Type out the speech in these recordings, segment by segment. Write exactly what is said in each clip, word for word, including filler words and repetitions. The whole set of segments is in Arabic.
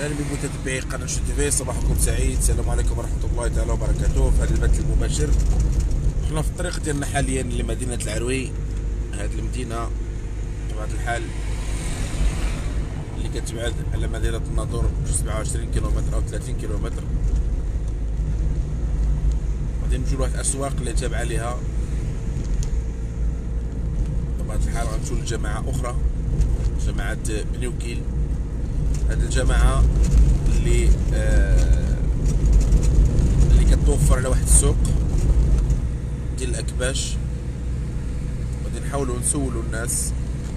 اهلا بمتتبعي قناه شو تي في، صباحكم سعيد. السلام عليكم ورحمه الله تعالى وبركاته. في هذا البث المباشر حنا في الطريق ديالنا حاليا لمدينه العروي. هذه المدينه بطبيعه الحال اللي كتبعد على مدينه الناظور سبعة وعشرين كيلومتر او ثلاثين كيلومتر. غادي نمشيو لواحد الاسواق اللي تابعه ليها. بطبيعه الحال غنمشيو لجماعه اخرى، جماعه بني وكيل. هذه الجماعه اللي آه اللي كتوفر على واحد السوق ديال الاكباش. غادي نحاولوا نسولوا الناس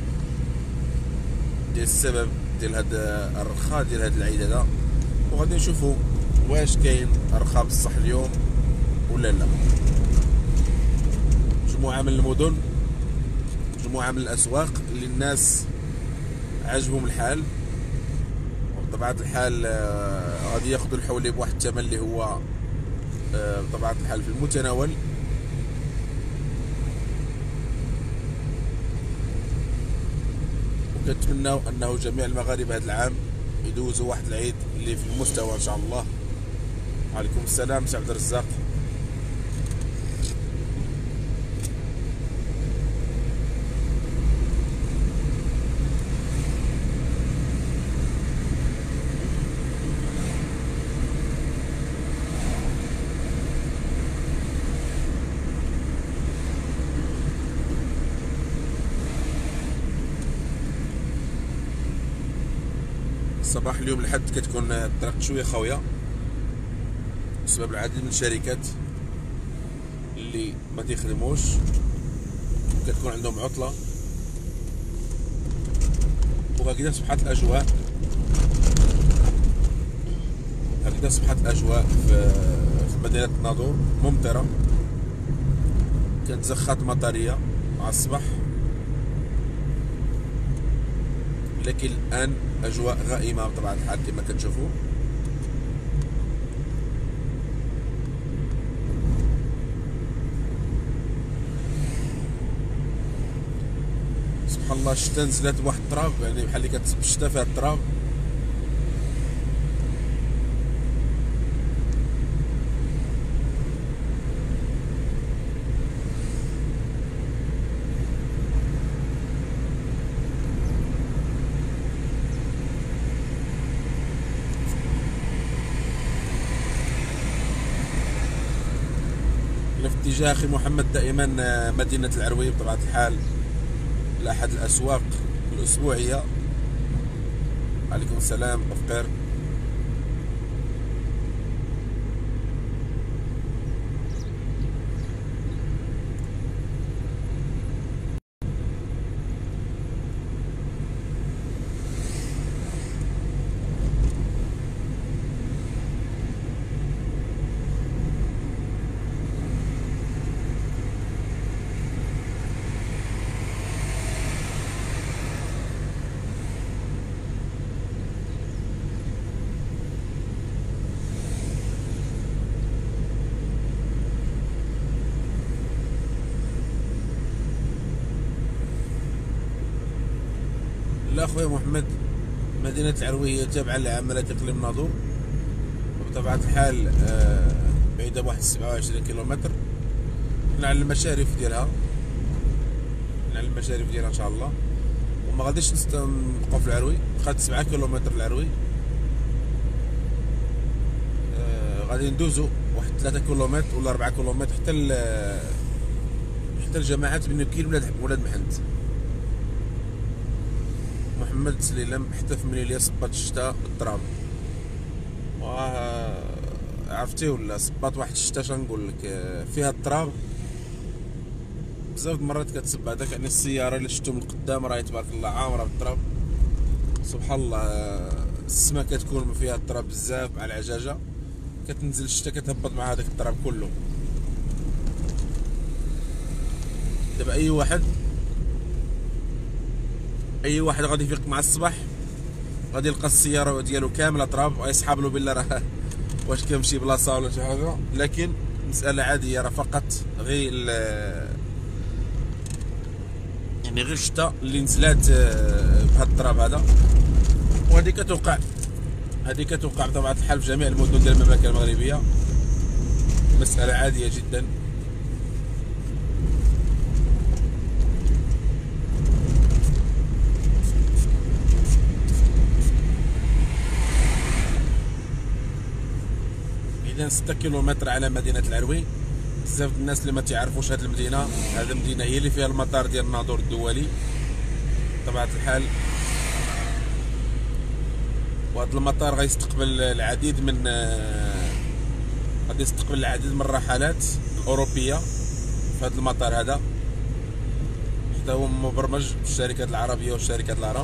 ديال السبب ديال هذا الرخاء ديال هذا العيد هذا، وغادي نشوفوا واش كاين رخاء بصح اليوم ولا لا. مجموعه من المدن، مجموعه من الاسواق اللي الناس عجبهم الحال، بطبيعة الحال غادي ياخذوا الحولي بواحد الثمن اللي هو بطبيعة الحال في المتناول. وكنتمناو انه جميع المغاربه هذا العام يدوزوا واحد العيد اللي في المستوى ان شاء الله. وعليكم السلام سي عبد الرزاق. صباح اليوم الحد كتكون الطريق شويه خاويه بسبب العديد من الشركات اللي ما تيخدموش، كتكون عندهم عطله. وهكذا صبحت الاجواء، هكذا صبحت الاجواء في في مدينه الناظور ممطره. كانت زخات مطريه مع الصباح، لكن الان اجواء غائمه بطبيعه الحال كما كتشوفوا. سبحان الله، الشتا نزلت بواحد التراب، يعني بحال اللي كتصب الشتا فيها التراب. في اتجاه اخي محمد دائما مدينه العروي بطبيعه الحال لاحد الاسواق الاسبوعيه. عليكم السلام بخير. لا خويا محمد، مدينة العروي هي تابعة لعمالة إقليم الناظور، وبطبيعة الحال بعيدة بواحد سبعة وعشرين كيلومتر. حنا على المشارف ديالها، حنا على المشارف ديالها إن شاء الله. وما غاديش نبقاو في العروي، خدت سبعة كيلومتر العروي. غادي ندوزو واحد ثلاثة كيلومتر ولا أربعة كيلومتر حتى ل حتى لجماعات بني وكيل ولاد ولاد محنت. محمد سليلم حتى في منيليا صبات الشتا بالتراب. واه عرفتي ولا صبات واحد الشتا شنقول لك فيها التراب بزاف د المرات كتسب هذاك. يعني السياره اللي شفتو من القدام راهي تبارك الله عامره بالتراب. سبحان الله، السما كتكون فيها التراب بزاف مع العجاجه، كتنزل الشتا كتهبط مع هذاك التراب كله. دابا اي واحد اي واحد غادي يفيق مع الصباح غادي يلقى السياره ديالو كامله تراب، ويسحب له بالله راه واش كيمشي بلاصه ولا شي حاجه. لكن مساله عاديه، راه فقط غير يعني غير الشتا اللي نزلات بهذا التراب هذا. وهذه كتوقع هذه كتوقع بطبيعة الحال في جميع المدن ديال المملكة المغربية، مسألة عادية جدا. إذا ستة كيلومتر على مدينة العروي. بزاف الناس اللي ما تعرفوش هذه المدينة، هذه المدينة هي اللي فيها المطار ديال الناظور الدولي بطبيعة الحال. وهذا المطار غيستقبل العديد من غادي يستقبل العديد من الرحلات الأوروبية في هذا المطار هذا، حتى هو مبرمج بالشركات العربية والشركات العرب،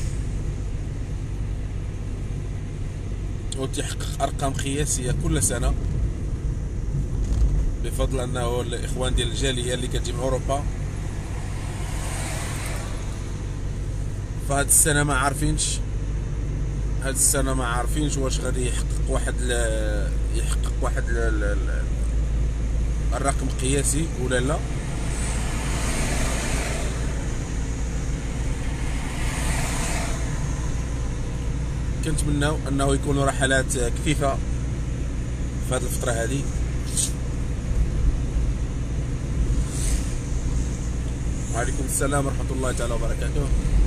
وتحقق أرقام قياسية كل سنة بفضل أنه الإخوان ديال الجالية اللي كتجي من أوروبا. فهاد السنة ما عارفينش هاد السنة ما عارفينش واش غادي يحقق واحد ل... يحقق واحد ل... ل... الرقم قياسي ولا لا. كنتمناو انه يكونوا رحلات كثيفة في هذه الفترة هذه. وعليكم السلام ورحمة الله تعالى وبركاته.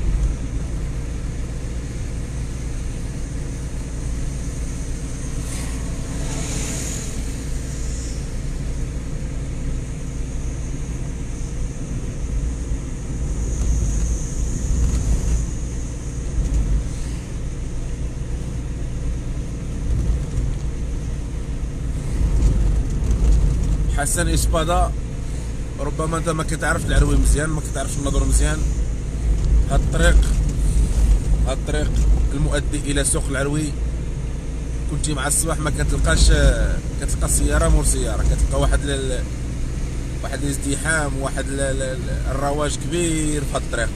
حسن إسبادا، ربما انت ما كتعرفش العروي مزيان، ما كتعرفش الناظور مزيان. هاد الطريق هاد الطريق المؤدي الى سوق العروي، كنتي مع الصباح ما كتلقاش كتلقى سياره مور سياره، كتلقى واحد ال... واحد الازدحام، واحد ال... الرواج كبير في هاد الطريق.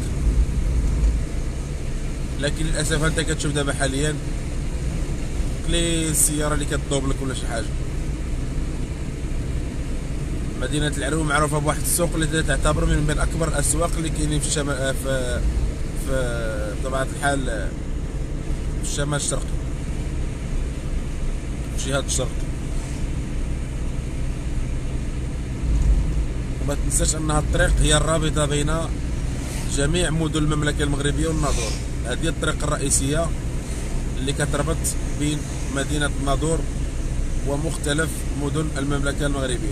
لكن للاسف انت كتشوف دابا حاليا قليل السياره اللي كتدوب لك ولا شي حاجه. مدينة العروي معروفة بواحد السوق اللي تعتبر من بين أكبر الأسواق اللي كاينين في الشمال، في في بطبيعة الحال في الشمال الشرقي، في جهة الشرق. وما تنساش أن هاد الطريق هي الرابطة بين جميع مدن المملكة المغربية والناظور. هذه الطريق الرئيسية اللي كتربط بين مدينة الناظور ومختلف مدن المملكة المغربية.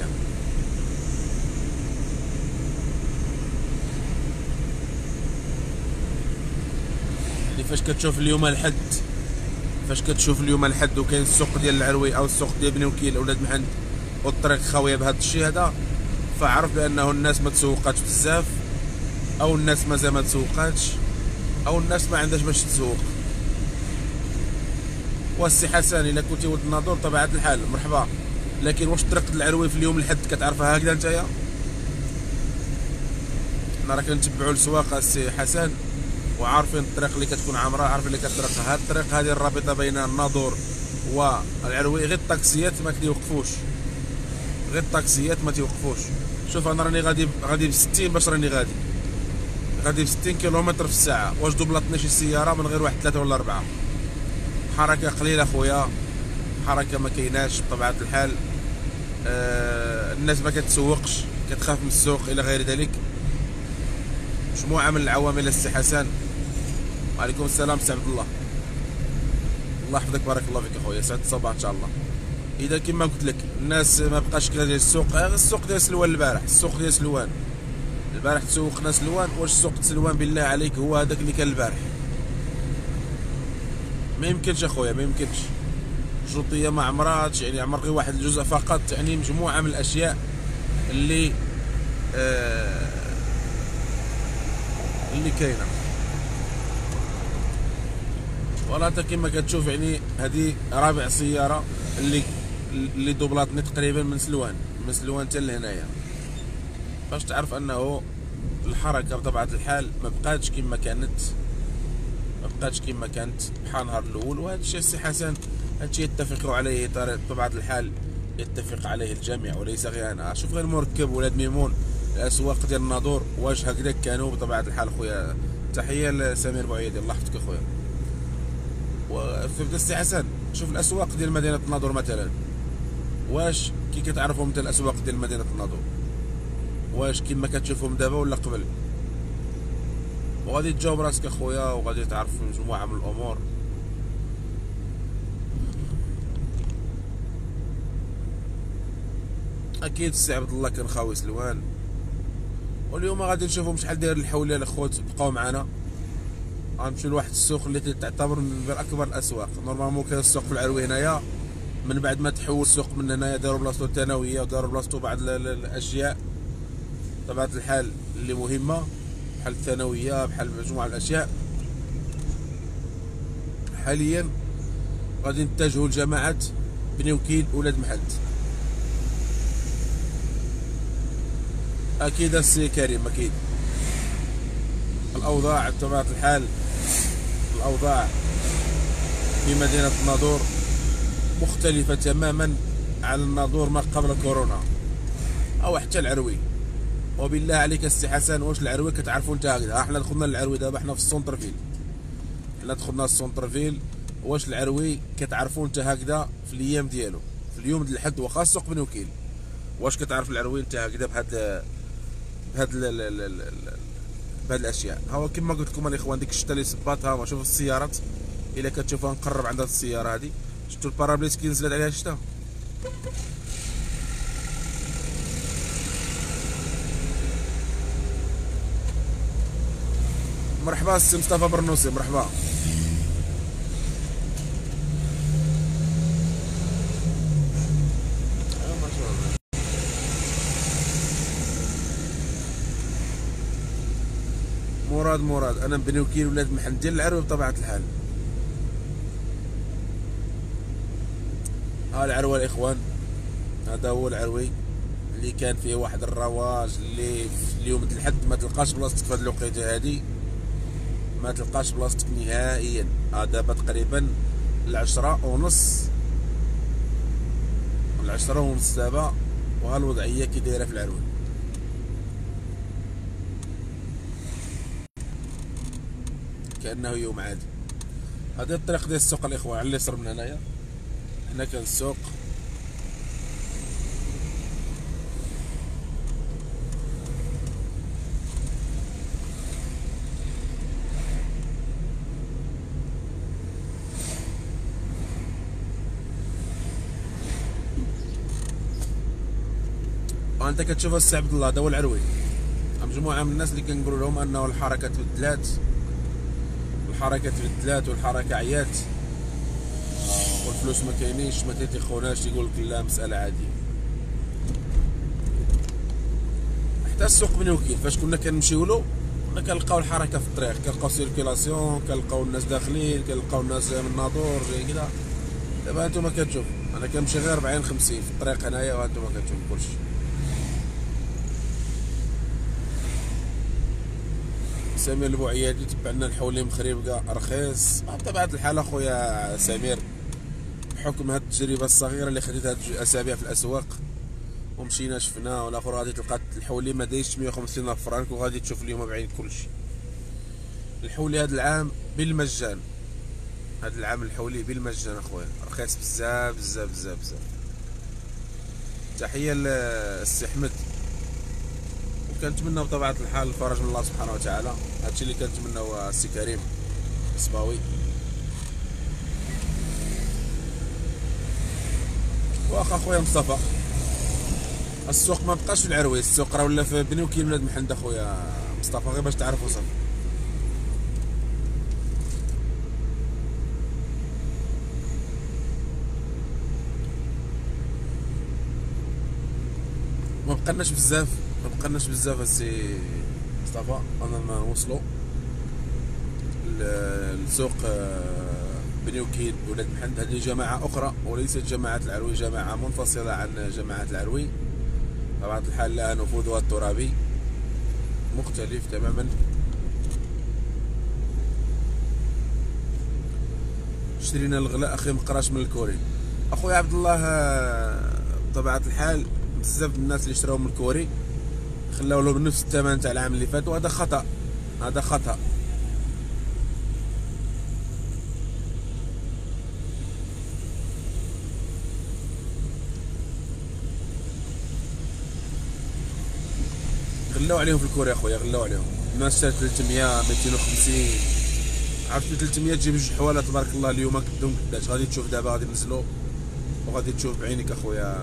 فاش كتشوف اليوم الحد فاش كتشوف اليوم الحد وكاين السوق ديال العروي او السوق ديال بني وكيل اولاد محمد والطريق خاويه بهذا الشيء هذا، فعرف بانه الناس ما تسوقاتش بزاف، او الناس مازال ما تسوقاتش، او الناس ما عندهاش باش تسوق. والسي حسن الا كنتي ولد الناظور طبيعه الحال مرحبا، لكن واش طريق العروي في اليوم الحد كتعرفها هكذا نتايا؟ حنا راه كنتبعوا السواق السي حسن وعارفين الطريق اللي كتكون عامره، عارفين اللي كطريق. هاد الطريق هذه الرابطه بين الناظور والعروي، غير الطاكسيات ما كيوقفوش، غير الطاكسيات ما تيوقفوش. شوف انا راني غادي غادي ب ستين باش راني غادي غادي ب ستين كيلومتر في الساعه، واش دوبلاتني شي سياره من غير واحد ثلاثه ولا اربعه؟ حركه قليله خويا، حركه ما كايناش بطبيعه الحال. آه الناس ما كتسوقش، كتخاف من السوق الى غير ذلك. مجموعه من العوامل السي حسن. وعليكم السلام سي عبد الله، الله يحفظك بارك الله فيك اخويا، سعد الصباح ان شاء الله. اذا كما قلت لك الناس ما بقاش كذا ديال السوق، السوق ديال سلوان البارح، السوق ديال سلوان البارح تسوقنا سلوان. واش سوق سلوان بالله عليك هو هذاك اللي كان البارح؟ ما يمكنش اخويا، ما يمكنش. الجوطيه ما عمراتش، يعني عمر غير واحد الجزء فقط، يعني مجموعه من الاشياء اللي آه اللي كاينه. ولا انت كما كتشوف يعني هذه رابع سياره اللي اللي دوبلاتني تقريبا من سلوان، من سلوان حتى لهنايا، باش تعرف انه الحركه بطبيعه الحال ما بقاتش كما كانت، ما بقاتش كما كانت بحال النهار الاول. وهذا الشيء السي حسن هذا الشيء يتفق عليه بطبيعه الحال، يتفق عليه الجميع وليس غير انا. شوف غير المركب ولاد ميمون، الاسواق ديال الناظور واش هكذا كانوا بطبيعه الحال خويا. تحيه لسمير بوعيدي، الله يحفظك اخويا. وفهمت السي حسن؟ شوف الاسواق ديال مدينه الناظور مثلا، واش كي كتعرفهم انت الاسواق ديال مدينه الناظور واش كيما كتشوفهم دابا ولا قبل؟ وغادي تجاوب راسك اخويا، وغادي تعرف مجموعه من الامور. اكيد السي عبد الله كان خاوي سلوان. واليوم غادي نشوفهم شحال داير الحوليه الاخوت بقاو معنا. غنمشيو لواحد السوق اللي تعتبر من اكبر الاسواق. نورمالمون كاين السوق في العروي هنايا، من بعد ما تحول السوق من هنايا داروا بلاصتو الثانويه وداروا بلاصتو بعض الاشياء بطبيعه الحال اللي مهمه، بحال الثانويه بحال مجموعه من الاشياء. حاليا غادي نتجهوا لجماعه بني وكيل ولاد محد. اكيد السي كريم، اكيد الاوضاع بطبيعه الحال الاوضاع في مدينه الناظور مختلفه تماما عن الناظور ما قبل كورونا او حتى العروي. وبالله عليك السي حسن، واش العروي كتعرفوا انت هكذا؟ احنا دخلنا للعروي دابا، احنا في السونتر فيل، حنا دخلنا السونتر فيل. واش العروي كتعرفوا انت هكذا في الايام ديالو، في اليوم ديال الحد واخا سوق بن وكيل؟ واش كتعرف العروي انت هكذا بهاد بهاد بهاد الاشياء؟ ها هو كما قلت لكم الاخوان، ديك الشتا اللي صباتها، ما شوف السيارات الا كتشوفها نقرب عند هاد السياره هادي، شفتوا البارابليس كي نزلت عليها الشتا؟ مرحبا السي مصطفى برنوسي، مرحبا. مراد مراد انا بني وكيل ولاد محل ديال العروي بطبيعه الحال. ها العروه الاخوان، هذا هو العروي اللي كان فيه واحد الرواج اللي في اليوم د الحد ما تلقاش بلاصتك في هاد الوقيته هادي، ما تلقاش بلاصتك نهائيا. ها دابا تقريبا العشرة ونص العشرة ونص دابا، وها الوضعيه كي دايره في العروي. كانه يوم عادي. هذا الطريق ديال السوق الاخوان على اليسر من هنايا، هنا كان السوق. وانت كتشوف السي عبد الله، هذا هو العروي. مجموعه من الناس اللي كنقول لهم انه الحركه تبدلات، الحركه تبدلات والحركه عيات والفلوس ما كاينينش، ما تيتيخوناش، يقول لك لا مساله عاديه. حتى السوق بني وكيل فاش كنا كنمشيو له كنا كنلقاو الحركه في الطريق، كنلقاو سيركيلاسيون، كنلقاو الناس داخلين، كنلقاو الناس من الناظور جاي كذا. دابا هانتوما كتشوف انا كنمشي غير أربعين خمسين في الطريق هنايا، وهانتوما كتشوف كلشي. سمير البوعيادي تبع لنا الحولي مخريبكا رخيص بطبيعه الحال اخويا سمير، بحكم هاد التجربه الصغيره اللي خديتها هاد اسابيع في الاسواق ومشينا شفنا، والاخر غادي تلقى الحولي ما دايش مية وخمسين الف فرانك، وغادي تشوف اليوم بعين كلشي. الحولي هاد العام بالمجان، هاد العام الحولي بالمجان اخويا، رخيص بزاف بزاف بزاف بزاف. تحيه للسي احمد، كنتمنى بطبيعه الحال الفرج من الله سبحانه وتعالى. هادشي اللي كنتمناو السي كريم الصباوي. واخا خويا مصطفى، السوق ما بقاش في العروي، السوق راه ولا في بني وكيل ولاد محمد اخويا مصطفى، غير باش تعرفوا صافي. ما بقناش بزاف ما بقناش بزاف السي مصطفى، انا ما نوصلوا لسوق بني وكيل ولاد محمد. هذه جماعه اخرى وليست جماعه العروي، جماعه منفصله عن جماعه العروي بطبيعه الحال، لها نفوذها الترابي مختلف تماما. شرينا الغلاء اخي مقراش من الكوري. اخويا عبد الله بطبيعه الحال بزاف الناس اللي شراو من الكوري خلاو له بنفس الثمن تاع العام اللي فات، وهذا خطا، هذا خطا. غلاو عليهم في الكوري اخويا، غلاو عليهم. الناس شرات ثلاثمية مئتين وخمسين، عرفتي ثلاثمية تجيب جوج حواله تبارك الله. اليوم كدهم قداش غادي تشوف دابا، غادي نزلوا وغادي تشوف بعينيك اخويا.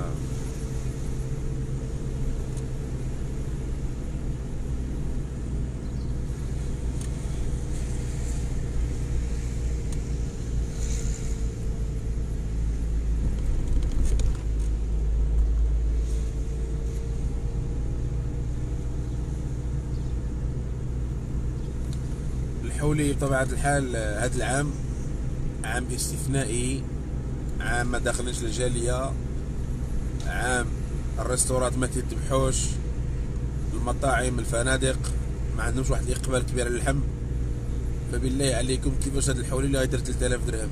الحولي بطبيعة الحال هذا العام عام استثنائي، عام ما داخلينش الجالية، عام الريستورات ما تيذبحوش، المطاعم الفنادق ما عندهمش واحد الاقبال كبير على اللحم. فبالله عليكم كيفاش هذا الحولي اللي غيدير ثلاثة آلاف درهم؟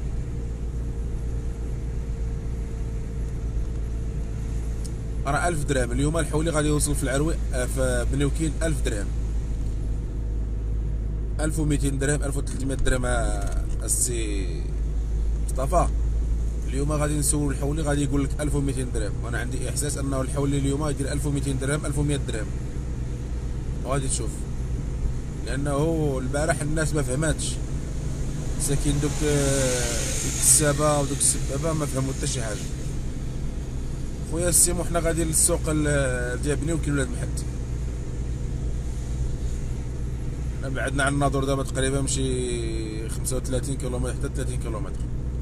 راه ألف درهم اليوم الحولي غادي يوصل في العروي في بني وكيل ألف درهم، ألف ومئتين درهم، ألف وثلاثمية درهم. السي مصطفى اليوم غادي نسول الحولي غادي يقول لك ألف ومئتين درهم، وانا عندي احساس انه الحولي اليوم يدير ألف ومئتين درهم، ألف ومئة درهم، وغادي تشوف. لانه البارح الناس ما فهماتش، ساكن دوك الكسابه ودوك السبابه ما فهموا حتى شي حاجه. خويا السيمو حنا غادي للسوق ديال بني وكيل ولاد محد، بعدنا عن الناظور دابا تقريبا مشي خمسة وثلاثين كيلومتر حتى ثلاثين كيلومتر.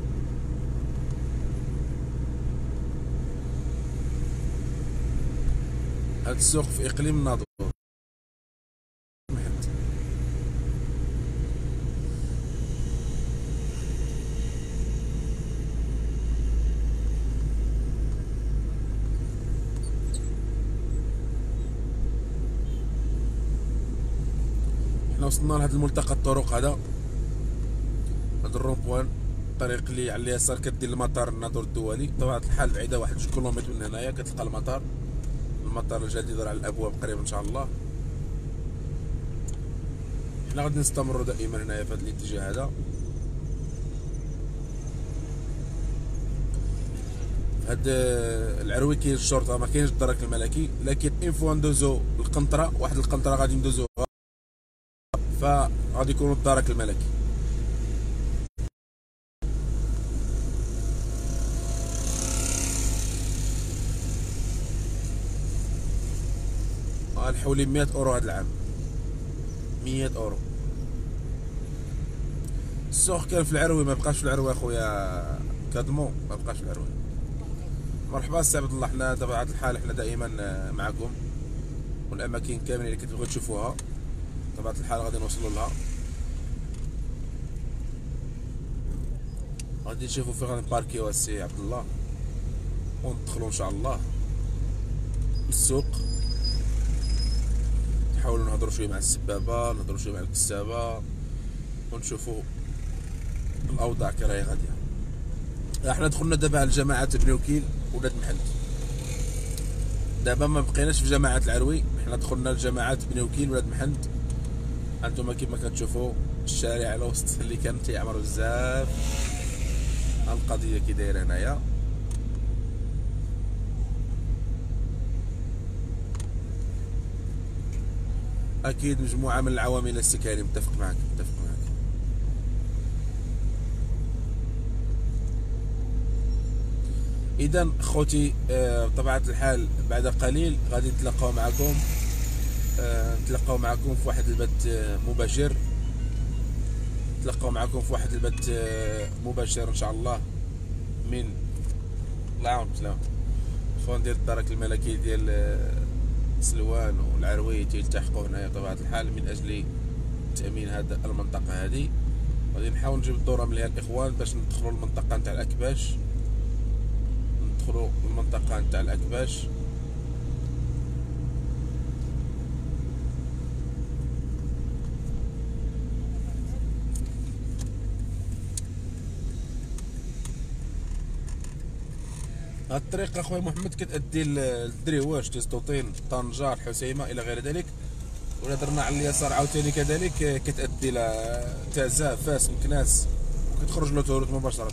هاد السوق في اقليم الناظور محد. حنا وصلنا لهاد الملتقى الطرق هذا، هاد الرومبوان، الطريق اللي على اليسار كدير المطار الناظور الدولي. بطبيعة الحال بعيدة واحد جوج كيلومتر من هنايا كتلقى المطار، المطار الجديد راه على الابواب قريبا ان شاء الله. حنا غادي نستمروا دائما هنايا في هذا الاتجاه هذا. في هاد العروي كاين الشرطه، ما كاينش الدرك الملكي، لكن ان فوا ندوزو القنطره، واحد القنطره غادي ندوزوها فغادي يكونوا الدرك الملكي. الحولي مية اورو هذا العام، مية اورو. السوق كان في العروي، ما بقاش في العروي اخويا كادمو، ما بقاش في العروي. مرحبا السي عبد الله، حنا بطبيعة الحال حنا دائما معكم، والاماكن كاملين اللي كتبغيو تشوفوها بطبيعة الحال غادي نوصلوا لها. غادي نشوفوا فين غادي نباركيو السي عبد الله وندخلوا ان شاء الله للسوق، نحاولوا نهضروا شويه مع السبابه، نهضروا شويه مع الكسابه، ونشوفوا الاوضاع كي راهي غاديه. احنا دخلنا دابا على جماعه بني وكيل ولاد محل، دابا ما بقيناش في جماعه العروي، حنا دخلنا لجماعه بني وكيل ولاد محل. انتم كيما كتشوفوا الشارع على وسط اللي كان تيعمر بزاف. القضيه كي دايره هنايا، اكيد مجموعه من العوامل السكانيه. متفق معك، متفق معك. اذا خوتي بطبيعه الحال بعد قليل غادي نتلاقاو معكم، نتلاقاو معكم في واحد البث مباشر، نتلاقاو معكم في واحد البث مباشر ان شاء الله من الله يعاون بسلامه فندق الدرك الملكي ديال سلوان والعروي تيلتحقوا هنايا بطبيعة الحال من أجل تأمين هذا المنطقة هذه. غادي نحاول نجيب الدورة مليها الإخوان باش ندخلوا المنطقة نتاع الأكباش، ندخلوا المنطقة نتاع الأكباش. هاد الطريق اخويا محمد كتأدي للدريواش، تيسطوطين، طنجة، الحسيمة الى غير ذلك. ولا درنا على اليسار عاوتاني كذلك كتأدي لتازة، فاس، مكناس، وكتخرج لوتوروت مباشرة.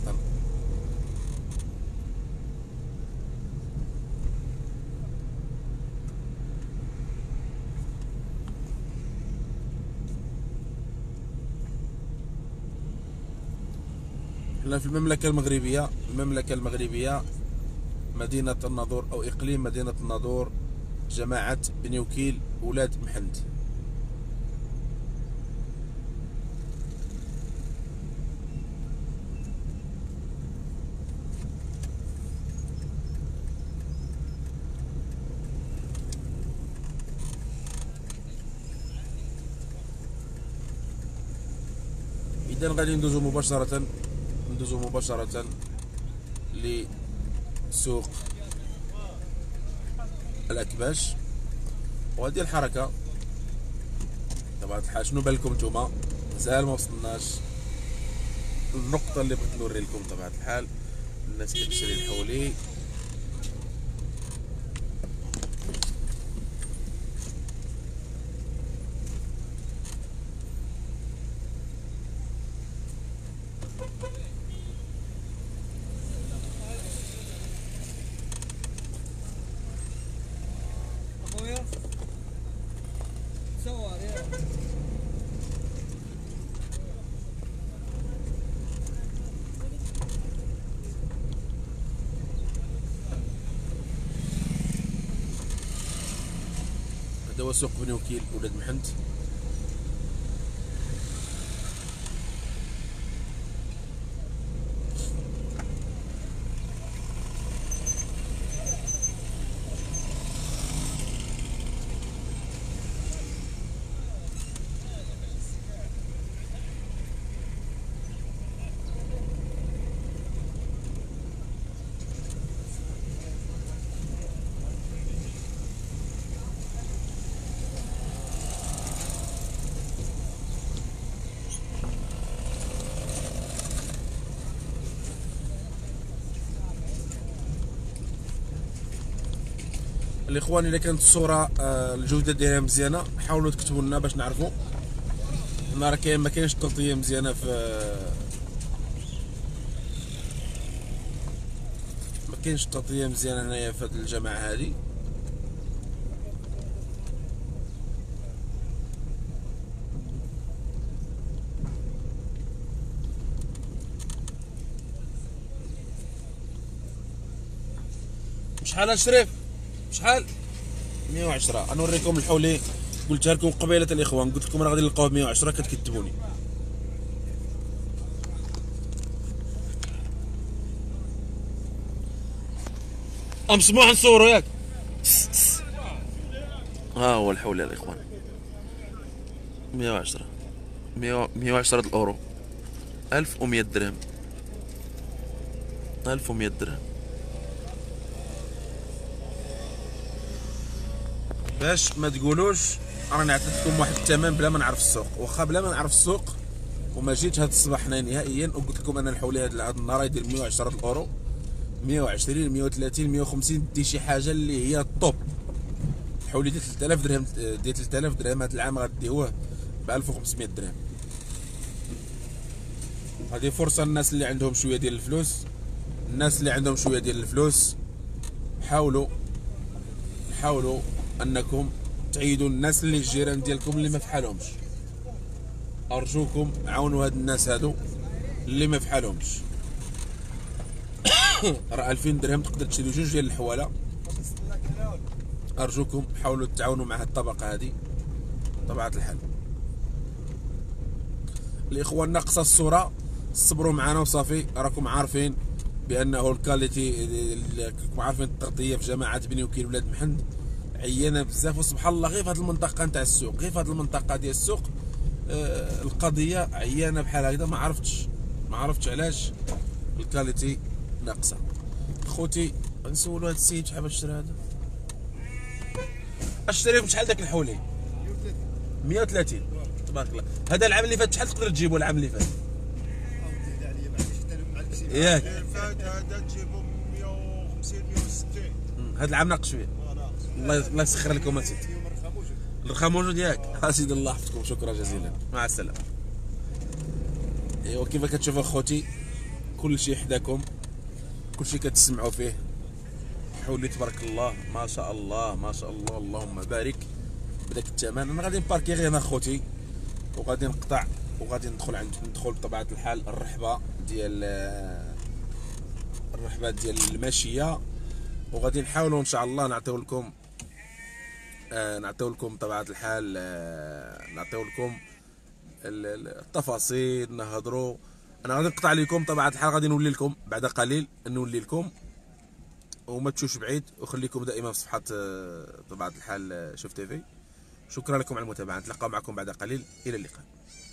حنا في المملكة المغربية، المملكة المغربية مدينة الناظور أو إقليم مدينة الناظور، جماعة بني وكيل ولاد محمد. إذا غادي ندوزو مباشرة ندوزو مباشرة لسوق الأكباش، وهذه الحركة طبعا الحال. شنو بالكم نتوما؟ مازال ما وصلناش النقطة اللي بغيت نوري لكم. طبعا الحال الناس كتشري الحولي، هذا هو سوق بني وكيل ولاد محمد. الاخوان الا كانت الصوره الجوده ديالها مزيانه حاولوا تكتبوا لنا باش نعرفوا. هنا راه كاين ما كاينش تغطيه مزيانه في ما كاينش تغطيه مزيانه هنايا في هاد الجماعه هادي. شحال شريف؟ شحال؟ مية وعشرة. غنوريكم الحولي، قلتها لكم قبيله الاخوان، قلت لكم راه غادي نلقاوه ب مية وعشرة كتكتبوني. ام سموح نصوروا ياك. ها هو الحولي الاخوان مية وعشرة، مية وعشرة الاورو، ألف ومية درهم، ألف ومية درهم. باش ما تقولوش راني عطيت لكم واحد الثمن بلا ما نعرف السوق. واخا بلا ما نعرف السوق وما جيت هاد الصباح هنا نهائيا وقلت لكم انا الحولي هاد النهار يدير مية وعشرة الاورو، مية وعشرين، مية وثلاثين، مية وخمسين، دي شي حاجه اللي هي الطوب. الحولي ديال ثلاثة آلاف درهم، ديال ثلاثة آلاف درهم هاد العام غاديوه ب ألف وخمسمية درهم. هذه فرصه الناس اللي عندهم شويه ديال الفلوس، الناس اللي عندهم شويه ديال الفلوس حاولوا حاولوا انكم تعيدوا الناس اللي الجيران ديالكم اللي ما فحالهمش. ارجوكم عاونوا هاد الناس هادو اللي ما فحالهمش. راه ألفين درهم تقدر تشري جوج ديال الحواله. ارجوكم حاولوا تعاونوا مع هاد الطبقه هادي طبيعه الحال. الاخوان ناقصه الصوره، صبروا معنا وصافي. راكم عارفين بانه الكاليتي، راكم عارفين التغطيه في جماعه بني وكيل ولاد محمد عيانه بزاف. وسبحان الله غير في هذه المنطقه نتاع السوق، غير في هذه المنطقه ديال السوق آه القضيه عيانه بحال هكذا. ما عرفتش ما عرفتش علاش الكاليتي ناقصه. خوتي نسولوا هذا السيد شحال باش شرا هذا؟ اشتريه بشحال داك الحولي؟ مية وثلاثين. تبارك الله. هذا العام اللي فات شحال تقدر تجيبو العام اللي فات؟ ياك هذا تجيبو مية وخمسين، مية وستين. هذا العام ناقص شويه. الله الله يسخر لكم اسيدي. الرخام موجود ياك؟ اسيدي الله يحفظكم، شكرا جزيلا، مع السلامه. ايوا كيف كتشوفوا اخوتي كل شيء حداكم، كل شيء كتسمعوا فيه. حولي تبارك الله ما شاء الله ما شاء الله اللهم بارك بداك الثمن. انا غادي نباركي غير هنا اخوتي وغادي نقطع وغادي ندخل عند ندخل بطبيعه الحال الرحبه ديال الرحبات ديال الماشيه، وغادي نحاولوا ان شاء الله نعطيو لكم آه نعطيو لكم بطبيعه الحال آه نعطيو لكم التفاصيل، نهضروا. انا غادي نقطع لكم بطبيعه الحال، غادي نولي لكم بعد قليل نولي لكم، وما تشوش بعيد، وخليكم دائما في صفحه بطبيعه الحال شوف تيفي. شكرا لكم على المتابعه، نتلاقاو معكم بعد قليل، الى اللقاء.